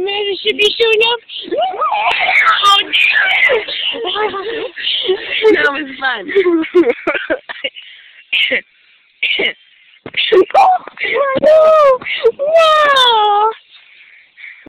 Amanda should be showing up. Oh, that was fun.